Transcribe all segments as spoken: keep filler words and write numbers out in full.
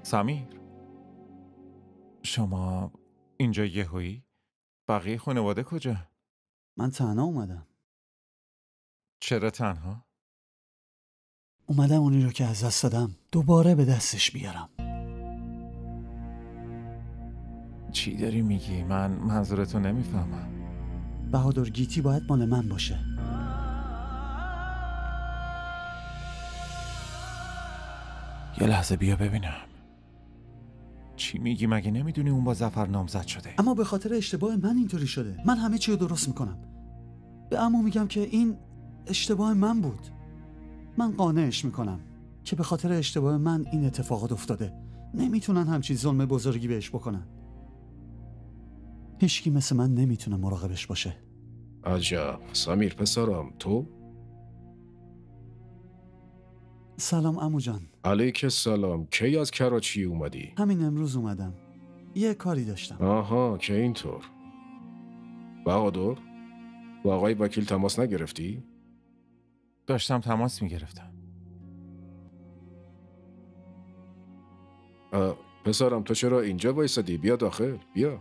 سمیر، شما اینجا یهویی؟ بقیه خانواده کجا؟ من تنها اومدم. چرا تنها؟ اومدم اونی رو که از دست دادم دوباره به دستش بیارم. چی داری میگی؟ من منظورتو نمیفهمم. بهادر، گیتی باید مال من باشه. یه لحظه بیا ببینم. چی میگی؟ مگه نمیدونی اون با ظفر نامزد شده؟ اما به خاطر اشتباه من اینطوری شده. من همه چی رو درست میکنم. به عمو میگم که این اشتباه من بود. من قانعش میکنم که به خاطر اشتباه من این اتفاقات افتاده. نمیتونن همچین ظلم بزرگی بهش بکنن. هیچکی مثل من نمیتونه مراقبش باشه. عجب. سمیر پسرم، تو؟ سلام عمو جان. علیک السلام. کی از کراچی اومدی؟ همین امروز اومدم. یه کاری داشتم. آها، که اینطور. بهادر، با آقای وکیل تماس نگرفتی؟ داشتم تماس میگرفتم. پسرم تو چرا اینجا وایسادی؟ بیا داخل، بیا.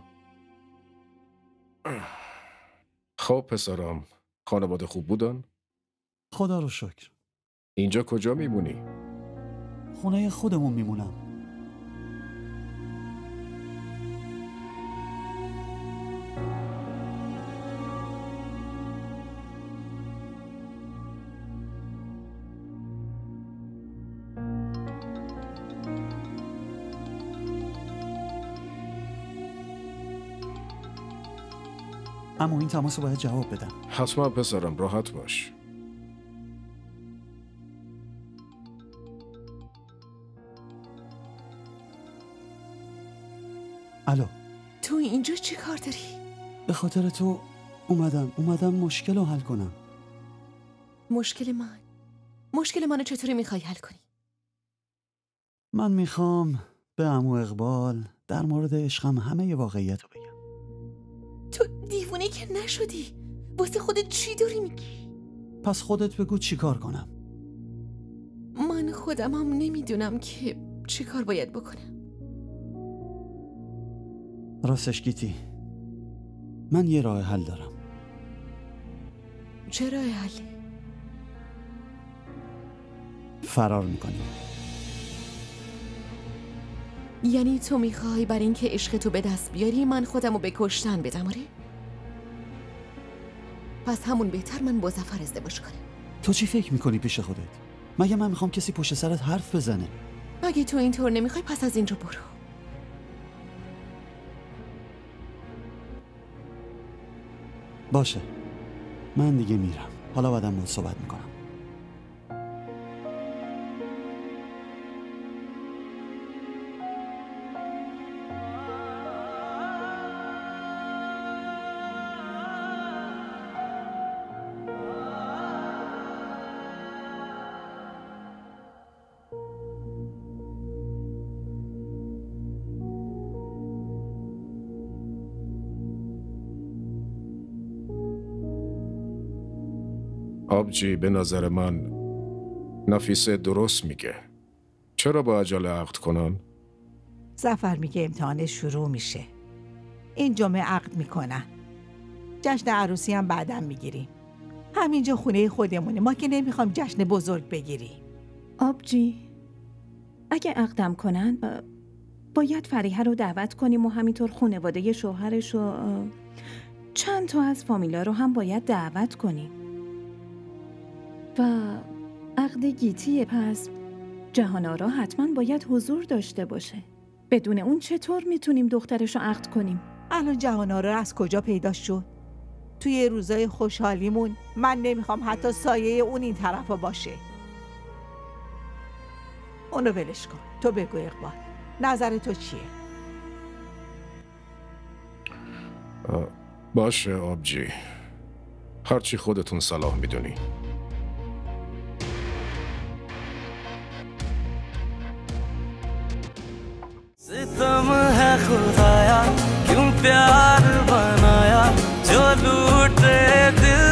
خب پسرم، خانواده خوب بودن؟ خدا رو شکر. اینجا کجا میمونی؟ خونه خودمون میمونم. اما این تماس رو باید جواب بدم. حتما پسرم، راحت باش. الو. تو اینجا چی کار داری؟ به خاطر تو اومدم اومدم مشکل رو حل کنم. مشکل من؟ مشکل منو چطوری میخوای حل کنی؟ من میخوام به عمو اقبال در مورد عشقم همه ی واقعیت رو بگم. تو دیوونه که نشدی؟ واسه خودت چی داری میگی؟ پس خودت بگو چی کار کنم. من خودم هم نمیدونم که چی کار باید بکنم. راستش گیتی، من یه راه حل دارم. چه راه حلی؟ فرار میکنیم. یعنی تو میخوای بر این که عشق تو به دست بیاری من خودمو به کشتن بدم؟ آره؟ پس همون بهتر من با ظفر ازدواج کنم. تو چی فکر میکنی پیش خودت؟ مگه من میخوام کسی پشت سرت حرف بزنه؟ اگه تو اینطور نمیخوای پس از اینجا برو. باشه، من دیگه میرم. حالا بعدم باهات صحبت میکنم. آبجی، به نظر من نفیسه درست میگه. چرا با عجله عقد کنن؟ ظفر میگه امتحان شروع میشه. این جمعه عقد میکنن. جشن عروسی هم بعداً میگیریم. همینجا خونه خودمونه. ما که نمیخوام جشن بزرگ بگیریم. آبجی، اگه عقدم کنن با... باید فریحه رو دعوت کنیم و همینطور خانواده شوهرش و چند تا از فامیلا رو هم باید دعوت کنیم. و عقد گیتیه، پس جهانارا حتما باید حضور داشته باشه. بدون اون چطور میتونیم دخترش رو عقد کنیم؟ الان جهانارا از کجا پیدا شد؟ توی روزای خوشحالیمون من نمیخوام حتی سایه اون این طرفا باشه. اونو ولش کن. تو بگو اقبال، نظر تو چیه؟ باشه آبجی، هرچی خودتون صلاح میدونی. सितम है खुदाया क्यों प्यार बनाया जो लूटे दिल